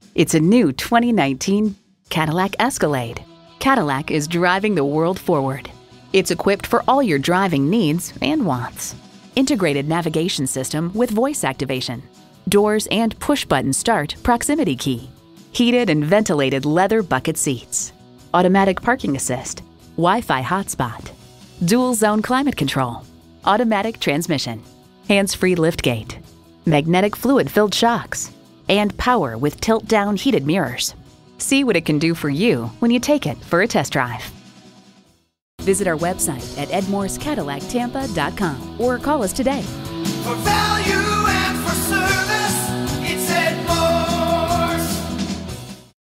It's a new 2019 Cadillac Escalade. Cadillac is driving the world forward. It's equipped for all your driving needs and wants. Integrated navigation system with voice activation. Doors and push-button start proximity key. Heated and ventilated leather bucket seats. Automatic parking assist. Wi-Fi hotspot. Dual zone climate control. Automatic transmission. Hands-free liftgate. Magnetic fluid-filled shocks. And power with tilt-down heated mirrors. See what it can do for you when you take it for a test drive. Visit our website at edmorsecadillactampa.com or call us today. For value.